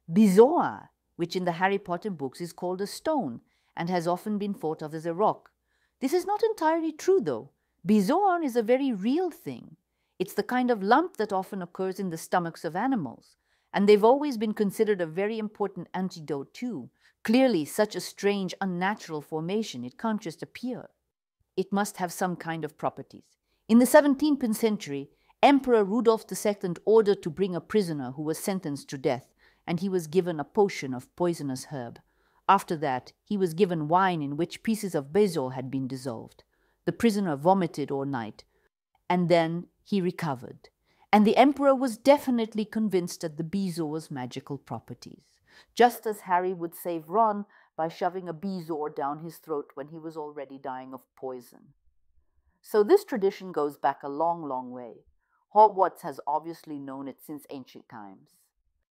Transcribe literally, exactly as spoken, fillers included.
Безоar, which in the Harry Potter books is called a stone and has often been thought of as a rock. This is not entirely true, though. Безоар is a very real thing. It's the kind of lump that often occurs in the stomachs of animals, and they've always been considered a very important antidote too. Clearly, such a strange, unnatural formation, it can't just appear. It must have some kind of properties. In the seventeenth century, Emperor Rudolf the Second ordered to bring a prisoner who was sentenced to death, and he was given a potion of poisonous herb. After that, he was given wine in which pieces of bezoar had been dissolved. The prisoner vomited all night, and then he recovered. And the emperor was definitely convinced at the bezoar's magical properties, just as Harry would save Ron by shoving a bezoar down his throat when he was already dying of poison. So this tradition goes back a long, long way. Hogwarts has obviously known it since ancient times.